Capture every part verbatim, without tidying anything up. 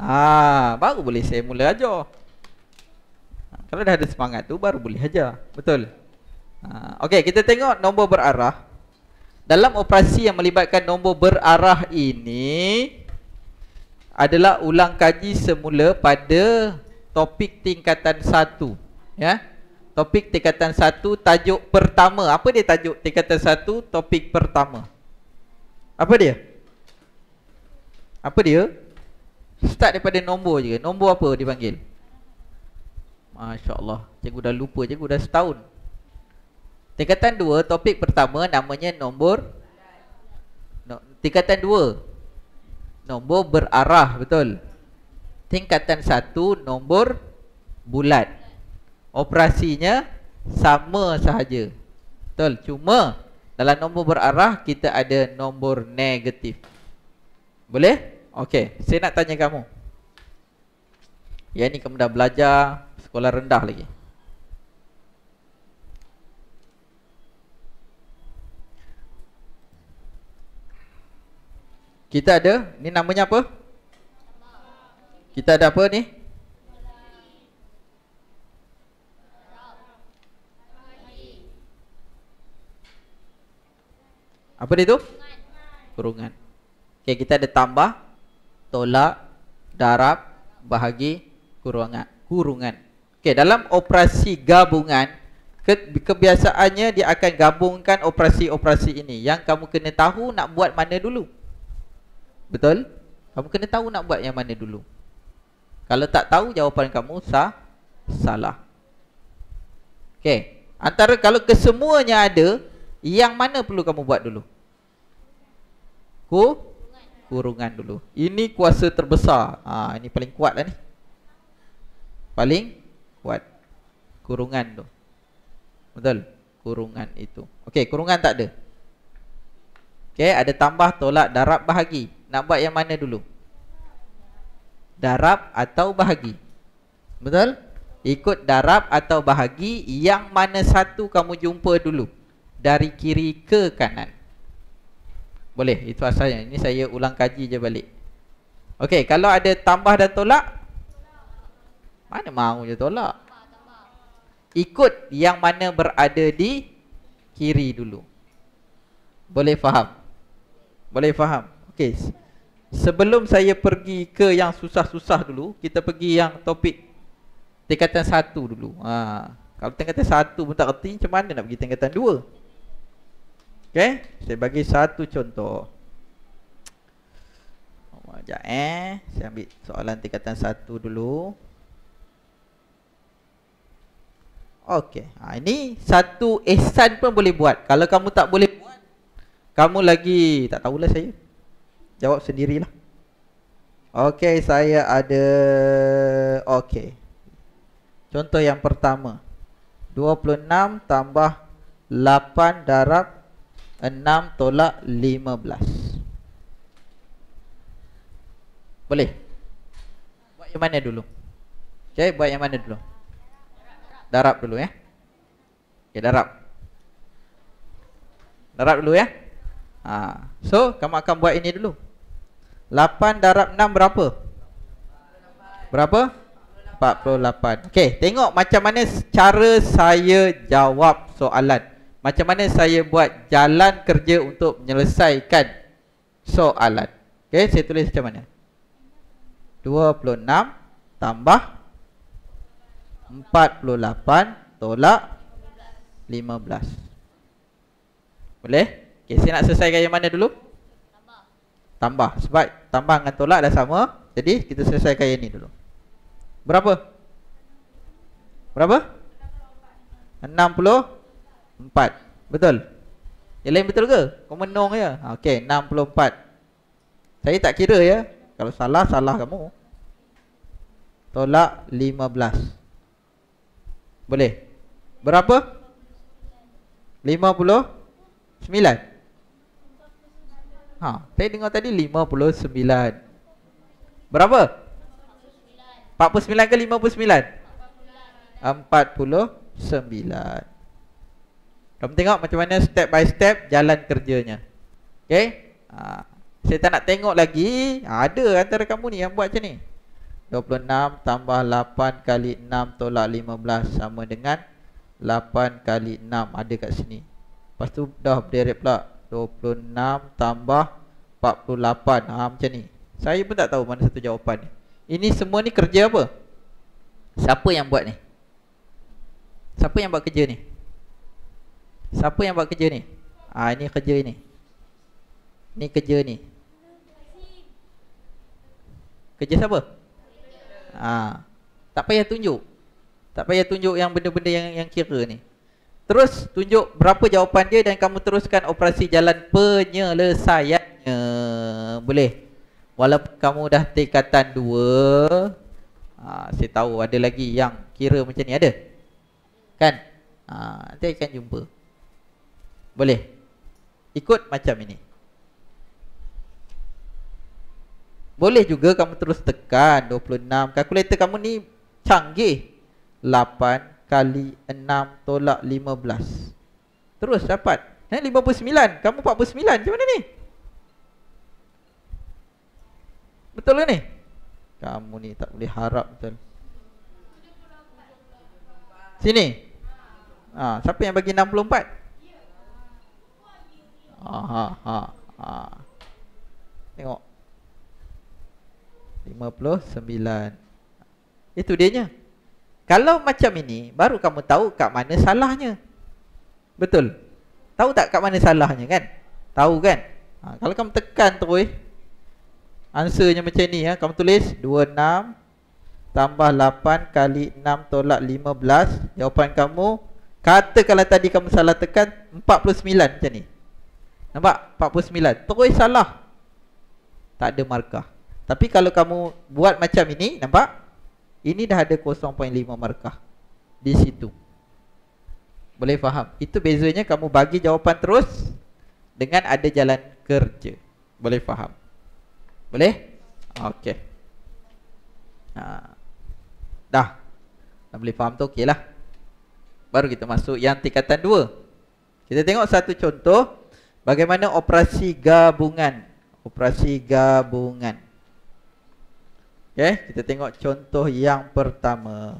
Ah, baru boleh saya mula ajar. Kalau dah ada semangat tu baru boleh ajar. Betul? Ha, okey, kita tengok nombor berarah. Dalam operasi yang melibatkan nombor berarah ini adalah ulang kaji semula pada topik tingkatan satu, ya. Topik tingkatan satu, tajuk pertama. Apa dia tajuk tingkatan satu, topik pertama? Apa dia? Apa dia? Start daripada nombor je. Nombor apa dipanggil? Masya Allah, cikgu dah lupa, cikgu dah setahun. Tingkatan dua, topik pertama namanya nombor no, tingkatan dua, nombor berarah, betul. Tingkatan satu, nombor bulat. Operasinya sama sahaja, betul. Cuma dalam nombor berarah kita ada nombor negatif. Boleh? Okey, saya nak tanya kamu. Ya, ni kamu dah belajar sekolah rendah lagi. Kita ada, ni namanya apa? Kita ada apa ni? Apa dia tu? Kurungan. Okey, kita ada tambah, tolak, darab, bahagi, kurungan. Kurungan. Okey, dalam operasi gabungan, ke, kebiasaannya dia akan gabungkan operasi-operasi ini. Yang kamu kena tahu nak buat mana dulu. Betul? Kamu kena tahu nak buat yang mana dulu. Kalau tak tahu, jawapan kamu sah, salah. Okey, antara kalau kesemuanya ada, yang mana perlu kamu buat dulu? Ku kurungan dulu. Ini kuasa terbesar. Ha, ini paling kuat lah ni. Paling kuat. Kurungan tu. Betul? Kurungan itu. Okey, kurungan tak ada. Okey, ada tambah, tolak, darab, bahagi. Nak buat yang mana dulu? Darab atau bahagi? Betul? Ikut darab atau bahagi, yang mana satu kamu jumpa dulu? Dari kiri ke kanan. Boleh, itu asalnya. Ini saya ulang kaji je balik. Okey, kalau ada tambah dan tolak, mana mau je tolak? Ikut yang mana berada di kiri dulu. Boleh faham? Boleh faham? Okey, sebelum saya pergi ke yang susah-susah dulu, kita pergi yang topik tingkatan satu dulu. Ha, kalau tingkatan satu pun tak kerti, macam mana nak pergi tingkatan dua? Okey, saya bagi satu contoh. Sekejap eh, saya ambil soalan tingkatan satu dulu. Okey, ha, ini satu ihsan pun boleh buat. Kalau kamu tak boleh buat, kamu lagi tak tahulah saya. Jawab sendirilah. Okey, saya ada. Okey, contoh yang pertama, dua puluh enam tambah lapan darab enam tolak lima belas. Boleh? Buat yang mana dulu? Okey, buat yang mana dulu? Darab dulu ya. Okey, darab. Darab dulu ya. Ha, so kamu akan buat ini dulu. lapan darab enam berapa? Berapa? empat puluh lapan. Okey, tengok macam mana cara saya jawab soalan. Macam mana saya buat jalan kerja untuk menyelesaikan soalan. Okey, saya tulis macam mana? dua puluh enam tambah empat puluh lapan tolak lima belas. Boleh? Okey, saya nak selesaikan yang mana dulu? Tambah. Tambah. Sebab tambah dengan tolak dah sama. Jadi kita selesaikan yang ni dulu. Berapa? Berapa? enam puluh empat. Betul? Yang lain betul ke? Kau menong je. Okey, enam puluh empat. Saya tak kira ya. Kalau salah, salah kamu. Tolak lima belas. Boleh? Berapa? lima puluh sembilan. Ha, saya dengar tadi lima puluh sembilan. Berapa? empat puluh sembilan ke lima puluh sembilan? empat puluh sembilan. Kamu tengok macam mana step by step jalan kerjanya. Okey? Ha, saya tak nak tengok lagi. Ha, ada antara kamu ni yang buat macam ni. dua puluh enam tambah lapan kali enam tolak lima belas sama dengan lapan kali enam. Ada kat sini. Lepas tu dah berderet pula. dua puluh enam tambah empat puluh lapan. Ha, macam ni. Saya pun tak tahu mana satu jawapan ni. Ini semua ni kerja apa? Siapa yang buat ni? Siapa yang buat kerja ni? Siapa yang buat kerja ni? Ah, ini kerja ni. Ni kerja ni. Kerja siapa? Ah, tak payah tunjuk. Tak payah tunjuk yang benda-benda yang yang kira ni. Terus tunjuk berapa jawapan dia dan kamu teruskan operasi jalan penyelesaiannya. Boleh. Walaupun kamu dah tingkatan dua, ah, saya tahu ada lagi yang kira macam ni, ada? Kan? Ah, nanti akan jumpa. Boleh. Ikut macam ini. Boleh juga kamu terus tekan dua puluh enam. Kalkulator kamu ni canggih. lapan kali enam tolak lima belas. Terus dapat. Eh, lima puluh sembilan. Kamu empat puluh sembilan. Macam mana ni? Betul ke ni? Kamu ni tak boleh harap betul. Sini. Ha, siapa yang bagi enam puluh empat? Ha, ha, ha, ha. Tengok. lima puluh sembilan. Itu dianya. Kalau macam ini, baru kamu tahu kat mana salahnya. Betul? Tahu tak kat mana salahnya kan? Tahu kan? Ha, kalau kamu tekan terus, answernya macam ni ya. Kamu tulis dua puluh enam tambah lapan kali enam tolak lima belas. Jawapan kamu, kata kalau tadi kamu salah tekan, empat puluh sembilan macam ni. Nampak? empat puluh sembilan. Terus salah. Tak ada markah. Tapi kalau kamu buat macam ini, nampak? Ini dah ada kosong perpuluhan lima markah di situ. Boleh faham? Itu bezanya kamu bagi jawapan terus dengan ada jalan kerja. Boleh faham? Boleh? Okey. Ha. Dah. Dah boleh faham tu, okey lah. Baru kita masuk yang tingkatan dua. Kita tengok satu contoh bagaimana operasi gabungan. Operasi gabungan. Okay, kita tengok contoh yang pertama.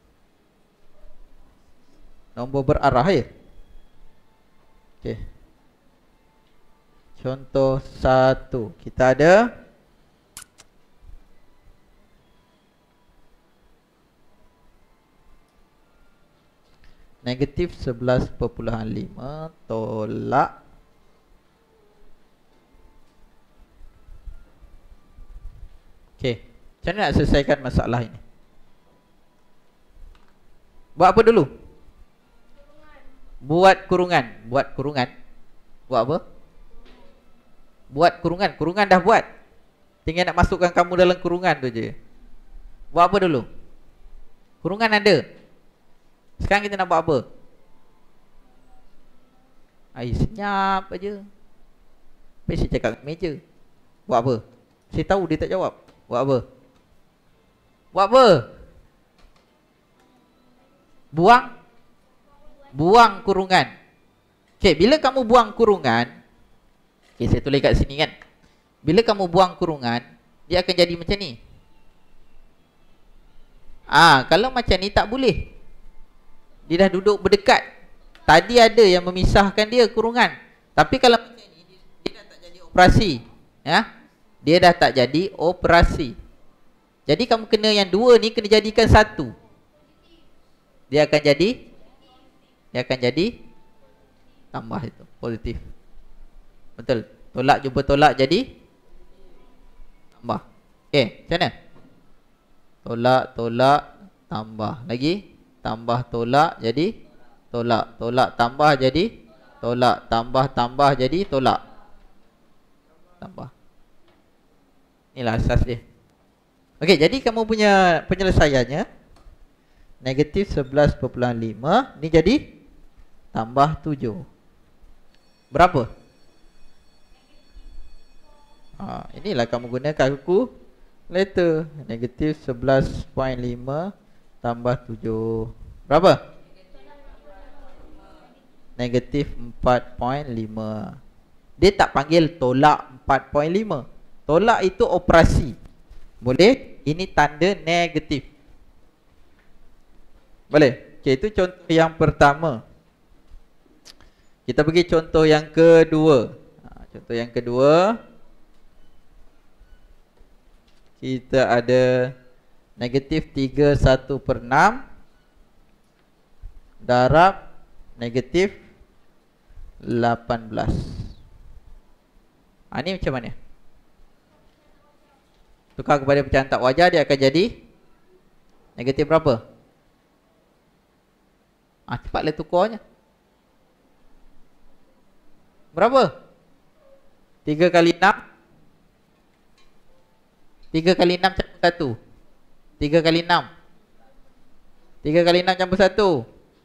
Nombor berarah ya. Okay. Contoh satu. Kita ada negatif sebelas perpuluhan lima tolak okay. Macam mana nak selesaikan masalah ini? Buat apa dulu? Buat kurungan. Buat kurungan. Buat apa? Buat kurungan. Kurungan dah buat. Tinggal nak masukkan kamu dalam kurungan tu je. Buat apa dulu? Kurungan ada. Sekarang kita nak buat apa? Air senyap aja. Apa saya cakap kat meja? Buat apa? Saya tahu dia tak jawab. Buat apa? Buat apa? Buang Buang kurungan. Okay, bila kamu buang kurungan, okay, saya tulis kat sini kan. Bila kamu buang kurungan, dia akan jadi macam ni. Ah, kalau macam ni tak boleh. Dia dah duduk berdekat. Tadi ada yang memisahkan dia kurungan. Tapi kalau macam ni, dia, dia dah tak jadi operasi. Ya? Dia dah tak jadi operasi. Jadi kamu kena yang dua ni kena jadikan satu. Dia akan jadi Dia akan jadi tambah itu, positif. Betul. Tolak jumpa tolak jadi tambah. Okey, macam mana? Tolak, tolak, tambah. Lagi tambah tolak jadi tolak. Tolak tambah jadi tolak. Tambah tambah jadi tolak. Tambah. Inilah asas dia. Okey, jadi kamu punya penyelesaiannya negatif sebelas perpuluhan lima. Ni jadi tambah tujuh. Berapa? Ha, inilah kamu guna kalkulator. Negatif sebelas perpuluhan lima tambah tujuh. Berapa? Negatif empat perpuluhan lima. Dia tak panggil tolak empat perpuluhan lima. Tolak itu operasi. Boleh? ini tanda negatif. Boleh? Okey, itu contoh yang pertama. Kita pergi contoh yang kedua. Ha, contoh yang kedua, kita ada negatif tiga puluh satu per enam darab negatif lapan belas. Ha, ini macam mana? Tukar kepada pecahan tak wajar, dia akan jadi negatif berapa? Ah, ha, cepatlah tukarnya. Berapa? tiga kali enam. tiga kali enam campur satu. tiga kali enam. tiga kali enam campur satu.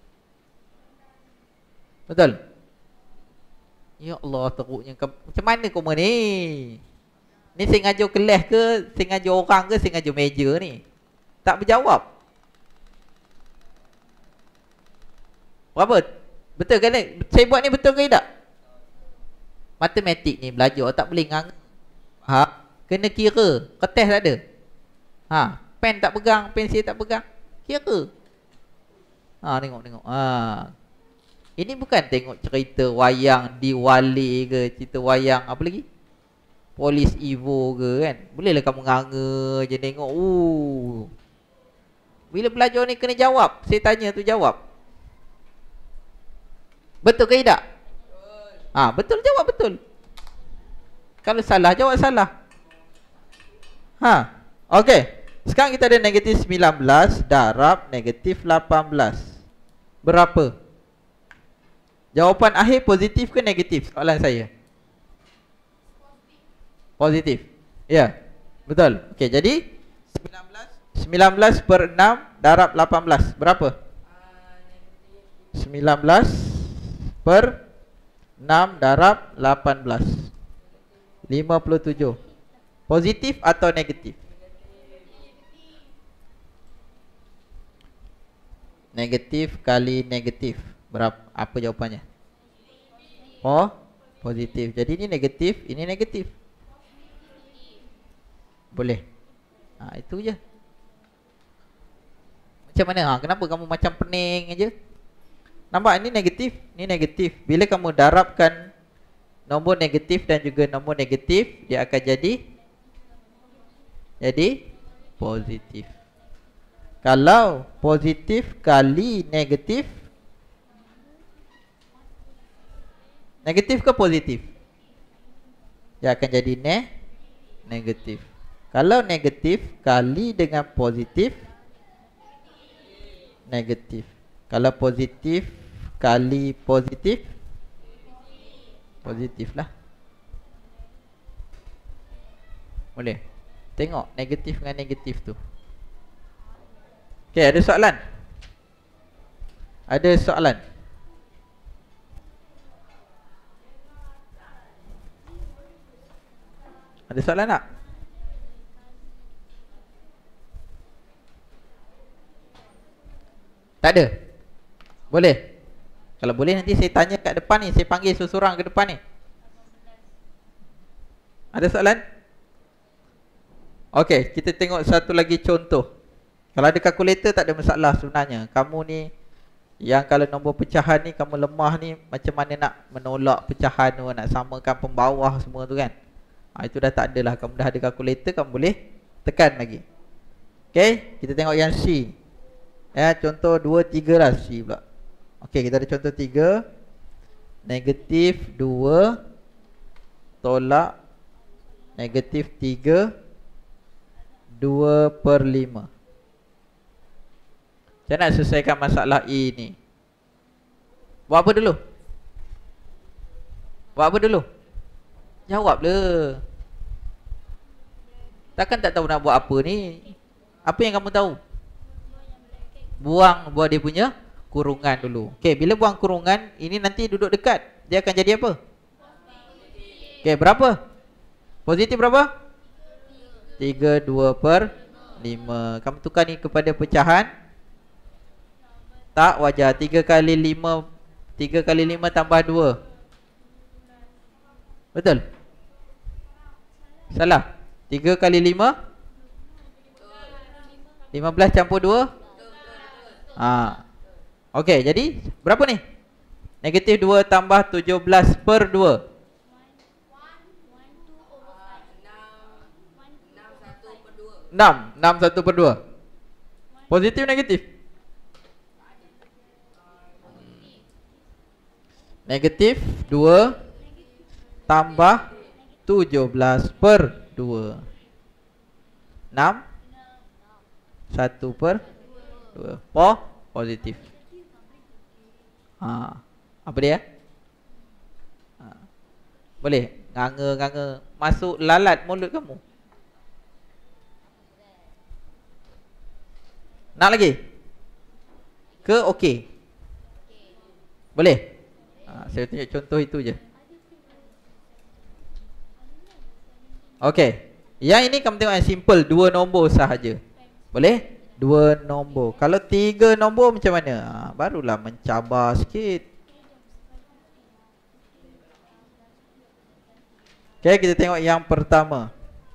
Betul? Ya Allah, teruknya. Macam mana kau ni? Ni saya ngajar kelas ke, saya ngajar orang ke, saya ngajar meja ni? Tak berjawab. Berapa? Betul ke ni? Saya buat ni betul ke tak? Matematik ni belajar tak boleh ngang. Ha? Kena kira. Kertas tak ada. Ha? Pen tak pegang, pensil tak pegang. Kira. Ha, tengok tengok. Ha. Ini bukan tengok cerita wayang Diwali ke, cerita wayang apa lagi? Polis Evo ke kan. Bolehlah kamu nganga je tengok. Uh. Bila belajar ni kena jawab. Saya tanya tu jawab. Betul ke tidak? Betul. Ah, betul jawab betul. Kalau salah jawab salah. Ha. Okey. Sekarang kita ada negatif sembilan belas darab negatif lapan belas. Berapa? Jawapan akhir positif ke negatif? Soalan saya. Positif. Ya. Betul. Okey, jadi sembilan belas sembilan belas per enam darab lapan belas. Berapa? sembilan belas per enam darab lapan belas. lima puluh tujuh. Positif atau negatif? Negatif kali negatif. Berapa? Apa jawapannya? Oh, positif. Jadi ini negatif, ini negatif. Boleh. Ha, itu je. Macam mana? Ha, kenapa kamu macam pening aja? Nampak ini negatif, ini negatif. Bila kamu darabkan nombor negatif dan juga nombor negatif, dia akan jadi jadi positif. Kalau positif kali negatif, negatif ke positif? Dia akan jadi ne negatif. Kalau negatif kali dengan positif, negatif. Kalau positif kali positif, positif lah. Boleh? Tengok negatif dengan negatif tu. Okey, ada soalan? Ada soalan? Ada soalan tak? Tak ada? Boleh? Kalau boleh nanti saya tanya kat depan ni. Saya panggil seseorang ke depan ni. Ada soalan? Okey, kita tengok satu lagi contoh. Kalau ada kalkulator tak ada masalah sebenarnya. Kamu ni, yang kalau nombor pecahan ni kamu lemah ni, macam mana nak menolak pecahan tu, nak samakan pembawah semua tu kan. Ha, itu dah tak ada lah. Kamu dah ada kalkulator, kamu boleh tekan lagi. Okey, kita tengok yang C. Ya, contoh dua, tiga lah C pula. Okey, kita ada contoh tiga. Negatif dua tolak negatif tiga, dua per lima. Macam nak selesaikan masalah E ni? Buat apa dulu? Buat apa dulu? Jawab le. Takkan tak tahu nak buat apa ni? Apa yang kamu tahu? Buang buat dia punya kurungan dulu. Okey, bila buang kurungan, ini nanti duduk dekat, dia akan jadi apa? Okey, berapa? Positif berapa? tiga, dua per lima. Kamu tukar ni kepada pecahan tak wajar. Tiga kali lima, tiga kali lima tambah dua. Betul? Salah. Tiga kali lima lima belas campur dua. Ha. Okey, jadi berapa ni? Negatif dua tambah tujuh belas per dua. enam. enam satu per dua. Positif negatif? Negatif dua tambah tujuh belas per dua. enam. satu per dua. Po, positif. Ha. Apa dia? Ha. Boleh? Nganga-nganga masuk lalat mulut kamu. Nak lagi? Ke okey? Boleh? Ha, saya tunjuk contoh itu je. Okey. Yang ini kamu tengok yang simple, dua nombor sahaja. Boleh? Dua nombor. Kalau tiga nombor macam mana? Ha, barulah mencabar sikit. Okey, kita tengok yang pertama.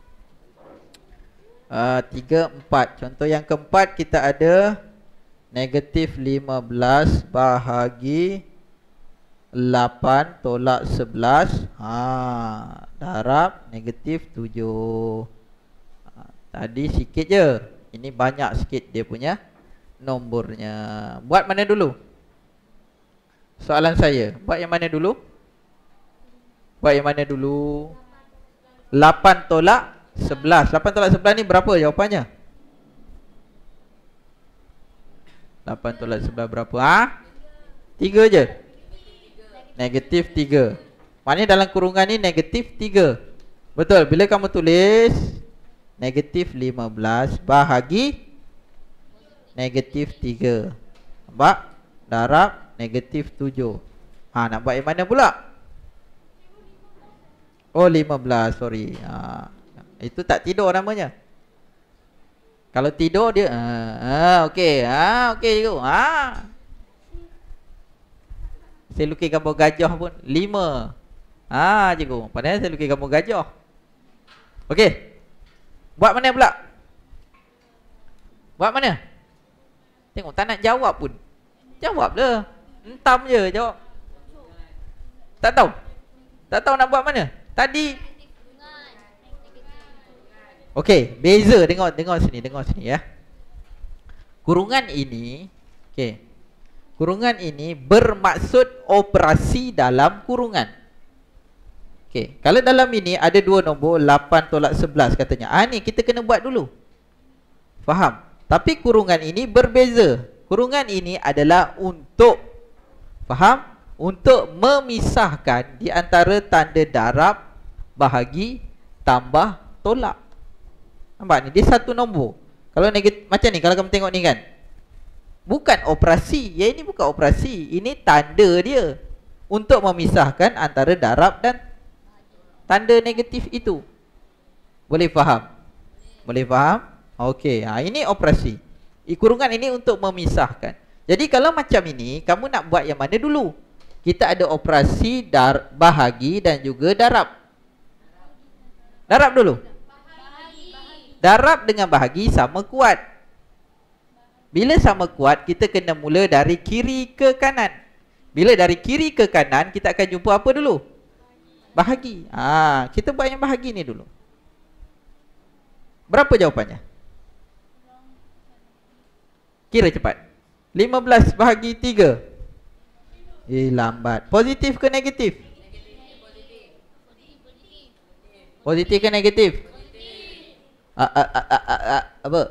Uh, tiga, empat. Contoh yang keempat kita ada negatif lima belas bahagi lapan tolak sebelas. Ha, darab negatif tujuh. Ha, tadi sikit je. Ini banyak sikit dia punya nombornya. Buat mana dulu? Soalan saya. Buat yang mana dulu? Buat yang mana dulu? lapan tolak sebelas. lapan tolak sebelas ni berapa jawapannya? lapan tolak sebelas berapa? Ha? tiga je. Negatif tiga. Maknanya dalam kurungan ni negatif tiga. Betul. Bila kamu tulis negatif lima belas bahagi negatif tiga. Nampak? Darab negatif tujuh. Ha, nak buat yang mana pula? Oh, lima belas. Sorry. Ha. Itu tak tidur namanya. Kalau tidur dia ah, okey. Ah, okey cikgu. Ah. Saya lukis gambar gajah pun lima. Ah, cikgu. Padahal saya lukis gambar gajah. Okey. Buat mana pula? Buat mana? Tengok tak nak jawab pun. Jawab dah. Entam je jawab. Tak tahu. Tak tahu nak buat mana. Tadi okey, beza. Tengok tengok sini, tengok sini ya. Kurungan ini, okey. Kurungan ini bermaksud operasi dalam kurungan. Okey, kalau dalam ini ada dua nombor lapan tolak sebelas katanya. Ah ni kita kena buat dulu. Faham? Tapi kurungan ini berbeza. Kurungan ini adalah untuk, faham? Untuk memisahkan di antara tanda darab, bahagi, tambah, tolak. Nampak ni, dia satu nombor. Kalau negatif, macam ni, kalau kamu tengok ni kan, bukan operasi. Ya, ini bukan operasi. Ini tanda dia untuk memisahkan antara darab dan tanda negatif itu. Boleh faham? Boleh faham? Okey, ha, ini operasi. Kurungan ini untuk memisahkan. Jadi kalau macam ini, kamu nak buat yang mana dulu? Kita ada operasi dar bahagi dan juga darab. Darab dulu. Darab dengan bahagi sama kuat. Bila sama kuat, kita kena mula dari kiri ke kanan. Bila dari kiri ke kanan, kita akan jumpa apa dulu? Bahagi. Ah, kita buat yang bahagi ni dulu. Berapa jawapannya? Kira cepat. lima belas bahagi tiga. Eh, lambat. Positif ke negatif? Positif ke negatif? A, a, a, a, a, a, apa?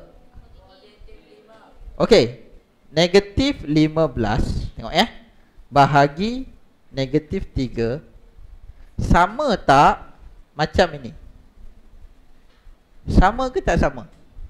Okey. Negatif lima belas. Tengok ya. Bahagi negatif tiga. Sama tak macam ini? Sama ke tak sama?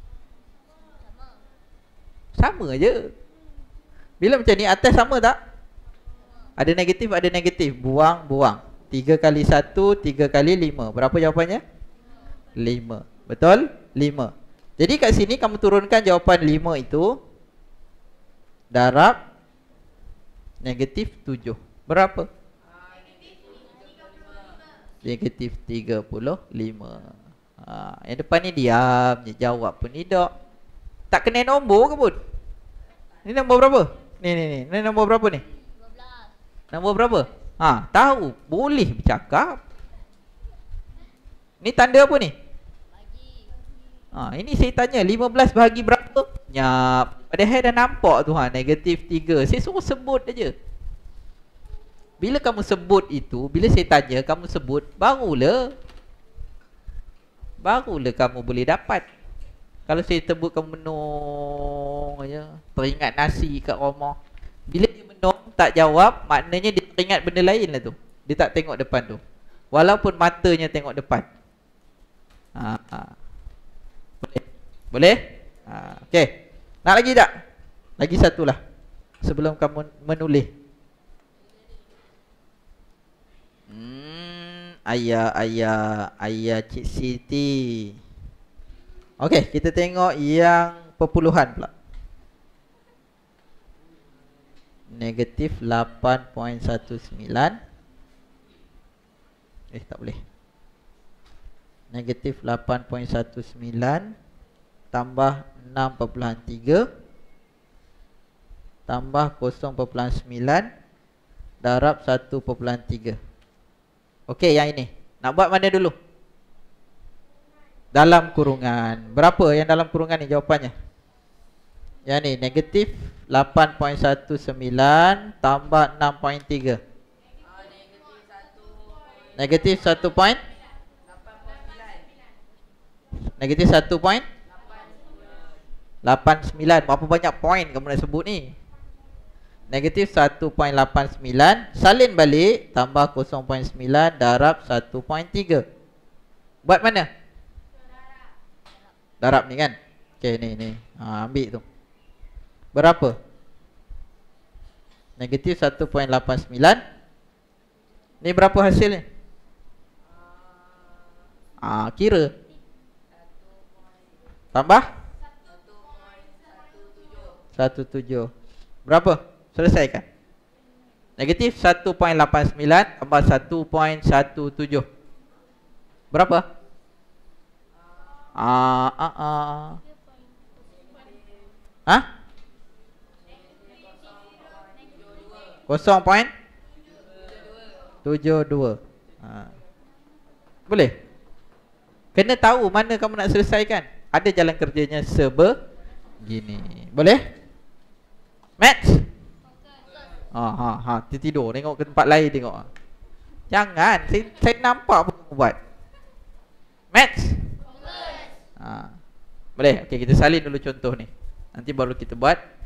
Sama je. Bila macam ni, atas sama tak? Ada negatif, ada negatif. Buang, buang. Tiga kali satu, tiga kali lima. Berapa jawapannya? Lima. Betul? Lima. Jadi kat sini kamu turunkan jawapan lima itu. Darab negatif tujuh. Berapa? Negatif tiga puluh lima. Ha, yang depan ni diam je, jawab pun tidak. Tak kena nombor ke pun? Ni nombor berapa? Ni ni ni. Ni nombor berapa ni? dua belas. Nombor berapa? Ha, tahu. Boleh bercakap. Ni tanda apa ni? Bagi. Ha, ini saya tanya lima belas bahagi berapa? Nyap. Padahal dah nampak tu ha, negatif tiga. Saya suruh sebut aja. Bila kamu sebut itu, bila saya tanya kamu sebut, barulah Barulah kamu boleh dapat. Kalau saya sebut kamu menung aja, teringat nasi kat rumah. Bila dia menung tak jawab, maknanya dia teringat benda lain lah tu. Dia tak tengok depan tu. Walaupun matanya tengok depan. Ha, ha. Boleh? Boleh? Ha, okey. Nak lagi tak? Lagi satu lah sebelum kamu menulis. Hmm, ayah, ayah, ayah Cik Siti. Okey, kita tengok yang perpuluhan pula. Negatif lapan perpuluhan satu sembilan. Eh, tak boleh. Negatif lapan perpuluhan satu sembilan tambah enam perpuluhan tiga tambah kosong perpuluhan sembilan darab satu perpuluhan tiga. Okey, yang ini. Nak buat mana dulu? Dalam kurungan. Berapa yang dalam kurungan ni jawapannya? Yang ni, negatif lapan perpuluhan satu sembilan tambah enam perpuluhan tiga. Negatif satu perpuluhan Negatif satu perpuluhan lapan sembilan. Berapa banyak poin kamu nak sebut ni? Negatif satu perpuluhan lapan sembilan salin balik tambah kosong perpuluhan sembilan darab satu perpuluhan tiga. Buat mana? Darab ni kan? Okey, ni ni. Ha, ambil tu. Berapa? Negatif satu perpuluhan lapan sembilan. Ni berapa hasil ni? Ah, kira. Tambah satu tujuh. Berapa? Selesaikan. Negatif satu perpuluhan lapan sembilan tambah satu perpuluhan satu tujuh. Berapa? Ah, ah, ah. Hah? kosong perpuluhan tujuh dua. Ha. Boleh? Kena tahu mana kamu nak selesaikan. Ada jalan kerjanya sebegini. Boleh? Maths? Ha, ha, ha. Tertidur. Tengok ke tempat lain tengok. Jangan. Saya, saya nampak apa kamu buat. Maths? Ha. Boleh? Okey, kita salin dulu contoh ni. Nanti baru kita buat